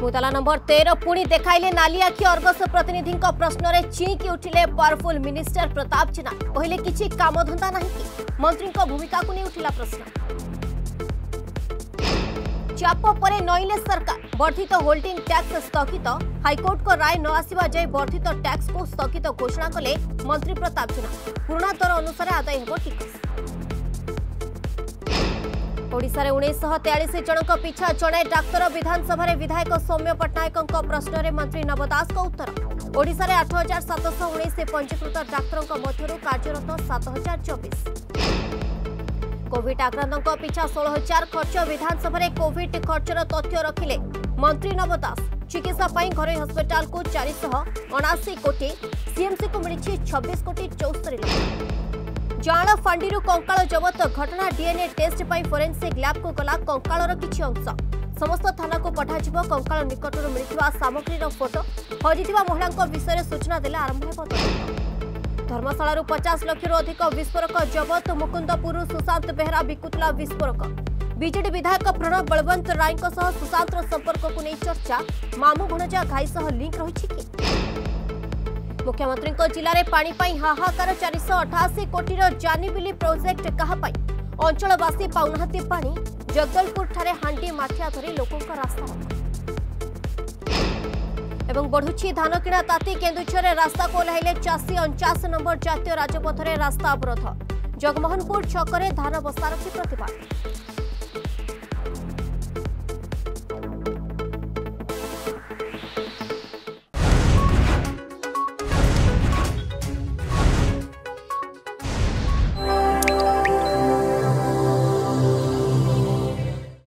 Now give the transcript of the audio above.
मुताला number 13 पुणी देखाइले नाली आखि अर्गस प्रतिनिधि प्रश्न रे चींकी उठिले पावरफुल मिनिस्टर प्रताप जेना कहले किछि कामधंदा नाही कि मंत्री भूमिका को नहीं उठिला प्रश्न। चाप परे नईले सरकार वर्धित होल्डिंग टैक्स स्थगित हाईकोर्ट को राय न आसिबा जाय वर्धित टैक्स को स्थगित घोषणा कले मंत्री प्रताप जेना पुराना दर अनुसार आदाय हो टिकस। ओडिशा रे 1943 जनक पिछा जड़े डाक्तर विधानसभा विधायक सौम्य पट्टनायक प्रश्न रे मंत्री नव दास को उत्तर। ओडिशा रे 8719 पंजीकृत डाक्तर मध्यरु कार्यरत 7024। कोविड आक्रांत पिछा 16000 खर्च विधानसभा कोविड खर्चर तथ्य रखिले मंत्री नव दास। चिकित्सा घर हस्पिटाल को 479 कोटी सीएमसी को मिली 26 कोटी 74 लाख। जाण फांडी कंकाल जबत घटना डीएनए टेस्ट पर फोरेंसिक लैब को गला कंकालर किछि अंश। समस्त थाना को पठाजिबो कंकाल निकटରୁ मिलिथिबा सामग्रीर फोटो। हजिथिबा महिला विषय सूचना देले आरंभ हेबो। धर्मशाला 50 लाख अधिक विस्फोरक जबत। मुकुंदपुर सुशांत बेहरा बिकुतला विस्फोरक। बीजेडी विधायक प्रणव बलवंत राय सुशांत संपर्क को नहीं चर्चा। मामू भणजा घाई सह लिंक रही कि मुख्यमंत्री जिले में पानी पाई हाहाकार 488 कोटी जानीबिली प्रोजेक्ट कहापाई अंचलवासी पाउनाहांती पानी। जगदलपुर ठारे हांडी माठिया धरी लोकों का रास्ता एवं बढ़ुछि धान किणा ताती। केन्दुझर रास्ता को ओह्लाइले चाषी 49 नंबर जातीय राजपथ में रास्ता अवरोध। जगमोहनपुर छकरे धान बस्ता रखी प्रतिबाद।